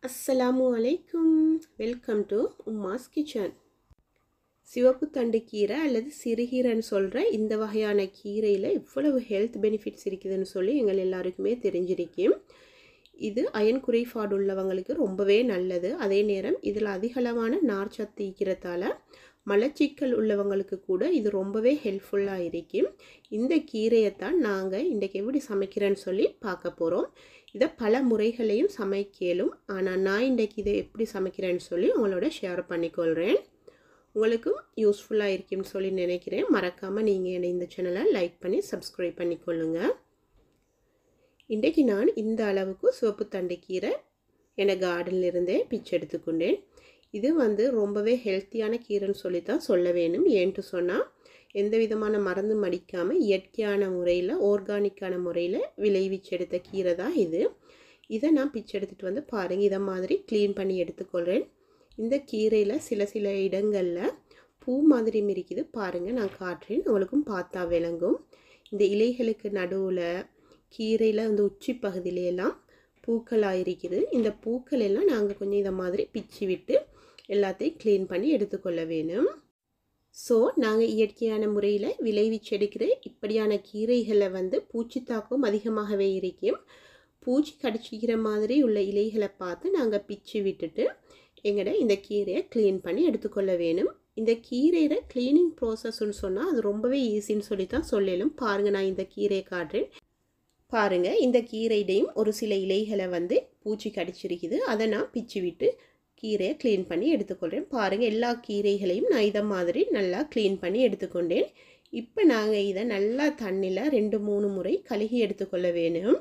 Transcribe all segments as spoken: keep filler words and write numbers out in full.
அஸ்ஸலாமு அலைக்கும். Welcome to Umma's kitchen. சிவப்பு தண்டு கீரை அல்லது சிறுகீரைன்னு சொல்கிற இந்த வகையான கீரையில் இவ்வளவு ஹெல்த் பெனிஃபிட்ஸ் இருக்குதுன்னு சொல்லி எங்கள் எல்லாருக்குமே தெரிஞ்சிருக்கும். இது அயன் குறைபாடு உள்ளவங்களுக்கு ரொம்பவே நல்லது. அதே நேரம் இதில் அதிகளவான நார் சத்து இருக்கிறதால மலச்சிக்கல் உள்ளவங்களுக்கு கூட இது ரொம்பவே ஹெல்ப்ஃபுல்லாக இருக்கும். இந்த கீரையை தான் நாங்கள் இன்றைக்கி எப்படி சமைக்கிறேன்னு சொல்லி பார்க்க போகிறோம். இதை பல முறைகளையும் சமைக்கலும், ஆனால் நான் இன்றைக்கி இதை எப்படி சமைக்கிறேன்னு சொல்லி உங்களோட ஷேர் பண்ணிக்கொள்கிறேன். உங்களுக்கும் யூஸ்ஃபுல்லாக இருக்குன்னு சொல்லி நினைக்கிறேன். மறக்காமல் நீங்கள் என்னை இந்த சேனலை லைக் பண்ணி சப்ஸ்கிரைப் பண்ணிக்கொள்ளுங்கள். இன்றைக்கி நான் இந்த அளவுக்கு சிவப்பு தண்டு கீரை என கார்டனிலிருந்தே பிச்சு எடுத்துக்கொண்டேன். இது வந்து ரொம்பவே ஹெல்த்தியான கீரைன்னு சொல்லி தான் சொல்ல வேணும். ஏன்ட்டு சொன்னால் எந்த விதமான மருந்து மடிக்காமல் இயற்கையான முறையில் ஆர்கானிக்கான முறையில் விளைவிச்செடுத்த கீரை தான் இது. இதை நான் பிச்சு எடுத்துகிட்டு வந்து பாருங்கள், இதை மாதிரி க்ளீன் பண்ணி எடுத்துக்கொள்கிறேன். இந்த கீரையில் சில சில இடங்களில் பூ மாதிரி மிரிக்குது பாருங்கள், நான் காட்டுறேன், உங்களுக்கும் பார்த்தா விளங்கும். இந்த இலைகளுக்கு நடுவில் கீரையில் அந்த உச்சி பகுதியிலெல்லாம் பூக்களாக இருக்குது. இந்த பூக்கள் எல்லாம் நாங்கள் கொஞ்சம் இதை மாதிரி பிச்சு விட்டு எல்லாத்தையும் க்ளீன் பண்ணி எடுத்துக்கொள்ள வேணும். ஸோ நாங்கள் இயற்கையான முறையில் விளைவிச்செடுக்கிற இப்படியான கீரைகளை வந்து பூச்சி தாக்கம் அதிகமாகவே இருக்கும். பூச்சி கடிச்சிக்கிற மாதிரி உள்ள இலைகளை பார்த்து நாங்கள் பிச்சு விட்டுட்டு எங்கட இந்த கீரையை க்ளீன் பண்ணி எடுத்துக்கொள்ள வேணும். இந்த கீரையில் க்ளீனிங் ப்ராசஸ்ன்னு சொன்னால் அது ரொம்பவே ஈஸின்னு சொல்லி தான் சொல்லலும். பாருங்கள், நான் இந்த கீரையை காட்டுறேன். பாருங்கள், இந்த கீரையிடையும் ஒரு சில இலைகளை வந்து பூச்சி கடிச்சிருக்குது. அதை நான் பிச்சு விட்டு கீரையை க்ளீன் பண்ணி எடுத்துக்கொள்கிறேன். பாருங்கள், எல்லா கீரைகளையும் நான் இதை மாதிரி நல்லா க்ளீன் பண்ணி எடுத்துக்கொண்டேன். இப்போ நாங்கள் இதை நல்லா தண்ணியில் ரெண்டு மூணு முறை கழுகி எடுத்துக்கொள்ள வேணும்.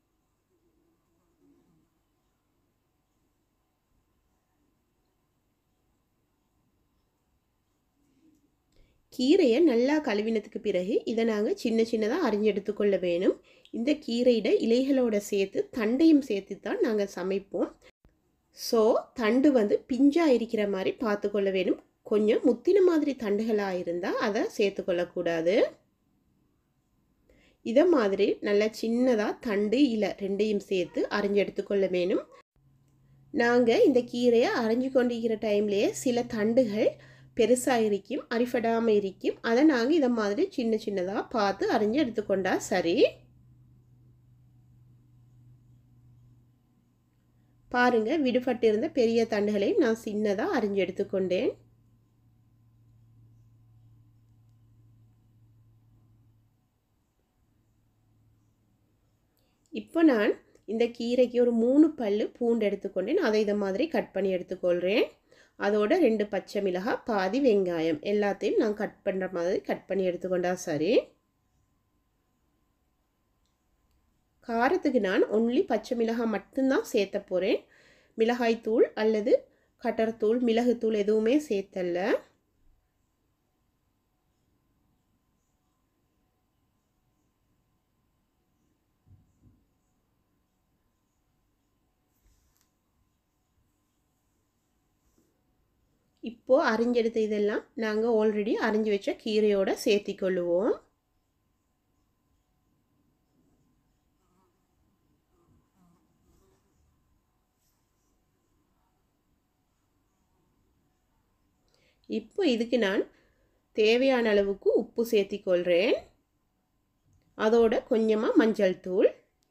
கீரையை நல்லா கழுவினதுக்கு பிறகு இதை நாங்கள் சின்ன சின்னதாக அரிஞ்சு எடுத்துக்கொள்ள வேணும். இந்த கீரையிட இலைகளோட சேர்த்து தண்டையும் சேர்த்து தான் நாங்கள் சமைப்போம். ஸோ தண்டு வந்து பிஞ்சாக இருக்கிற மாதிரி பார்த்துக்கொள்ள வேணும். கொஞ்சம் முத்தின மாதிரி தண்டுகளாக இருந்தால் அதை சேர்த்துக்கொள்ளக்கூடாது. இதை மாதிரி நல்லா சின்னதாக தண்டு இலை ரெண்டையும் சேர்த்து அரிஞ்சு எடுத்துக்கொள்ள வேணும். நாங்கள் இந்த கீரையை அரிஞ்சு கொண்டிருக்கிற டைம்லேயே சில தண்டுகள் பெருசாக இருக்கும், அரிஃபடாமல் இருக்கும். அதை நாங்கள் இதை மாதிரி சின்ன சின்னதாக பார்த்து அரிஞ்சு எடுத்துக்கொண்டா சரி. பாருங்கள், விடுபட்டிருந்த பெரிய தண்டுகளையும் நான் சின்னதாக அரிஞ்சு எடுத்துக்கொண்டேன். இப்போ நான் இந்த கீரைக்கு ஒரு மூணு பல் பூண்டு எடுத்துக்கொண்டேன். அதை இதை மாதிரி கட் பண்ணி எடுத்துக்கொள்கிறேன். அதோட ரெண்டு பச்சை மிளகாய், பாதி வெங்காயம் எல்லாத்தையும் நான் கட் பண்ணுற மாதிரி கட் பண்ணி எடுத்துக்கொண்டா சரி. காரத்துக்கு நான் ஒன்லி பச்சை மிளகாய் மட்டும்தான் சேர்த்த போகிறேன். மிளகாய்த்தூள் அல்லது கட்டர்த்தூள், மிளகுத்தூள் எதுவுமே சேர்த்தல. இப்போது அரிஞ்செடுத்த இதெல்லாம் நாங்கள் ஆல்ரெடி அரிஞ்சு வச்ச கீரையோடு சேர்த்திக்கொள்ளுவோம். இப்போ இதுக்கு நான் தேவையான அளவுக்கு உப்பு சேர்த்திக்கொள்கிறேன். அதோட கொஞ்சமாக மஞ்சள் தூள்.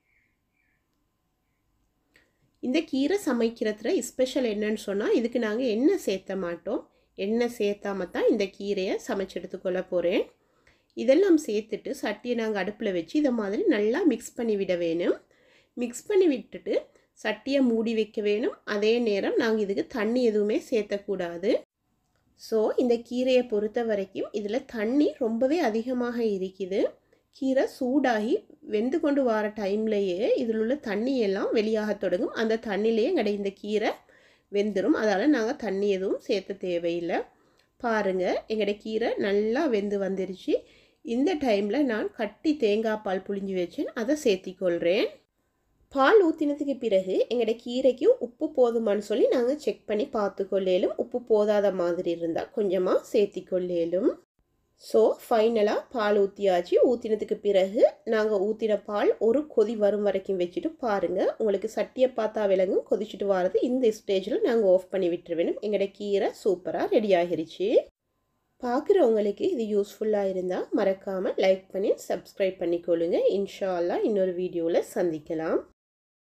இந்த கீரை சமைக்கிறதுல ஸ்பெஷல் என்னன்னு சொன்னால் இதுக்கு நாங்கள் எண்ணெய் சேர்த்த மாட்டோம். எண்ணெய் சேர்த்தாம தான் இந்த கீரையை சமைச்சு எடுத்துக்கொள்ள போகிறேன். இதெல்லாம் சேர்த்துட்டு சட்டியை நாங்கள் அடுப்பில் வச்சு இதை மாதிரி நல்லா மிக்ஸ் பண்ணி விட வேணும். மிக்ஸ் பண்ணி விட்டுட்டு சட்டியை மூடி வைக்க வேணும். அதே நேரம் நாங்கள் இதுக்கு தண்ணி எதுவுமே சேர்த்தக்கூடாது. ஸோ இந்த கீரையை பொறுத்த வரைக்கும் இதில் தண்ணி ரொம்பவே அதிகமாக இருக்குது. கீரை சூடாகி வெந்து கொண்டு வர டைம்லேயே இதில் உள்ள தண்ணியெல்லாம் வெளியாக தொடங்கும். அந்த தண்ணியிலேயே எங்கட இந்த கீரை வெந்துடும். அதால் நாங்கள் தண்ணி எதுவும் சேர்த்த தேவையில்லை. பாருங்கள், எங்கட கீரை நல்லா வெந்து வந்துருச்சு. இந்த டைமில் நான் கட்டி தேங்காய் பால் புழிஞ்சு வச்சேன், அதை சேர்த்திக்கொள்கிறேன். பால் ஊற்றினதுக்கு பிறகு எங்களோட கீரைக்கு உப்பு போதுமான்னு சொல்லி நாங்கள் செக் பண்ணி பார்த்துக்கொள்ளேலும். உப்பு போதாத மாதிரி இருந்தால் கொஞ்சமாக சேர்த்திக்கொள்ளேலும். ஸோ ஃபைனலாக பால் ஊற்றியாச்சு. ஊற்றினதுக்கு பிறகு நாங்கள் ஊற்றின பால் ஒரு கொதி வரும் வரைக்கும் வச்சுட்டு பாருங்கள். உங்களுக்கு சட்டியை பார்த்தா விலங்கும் கொதிச்சுட்டு வர்றது. இந்த ஸ்டேஜில் நாங்கள் ஆஃப் பண்ணி விட்டுருவேணும். எங்களோட கீரை சூப்பராக ரெடி ஆகிருச்சு. பார்க்குறவங்களுக்கு இது யூஸ்ஃபுல்லாக இருந்தால் மறக்காமல் லைக் பண்ணி சப்ஸ்கிரைப் பண்ணிக்கொள்ளுங்க. இன்ஷா அல்லாஹ் இன்னொரு வீடியோவில் சந்திக்கலாம்.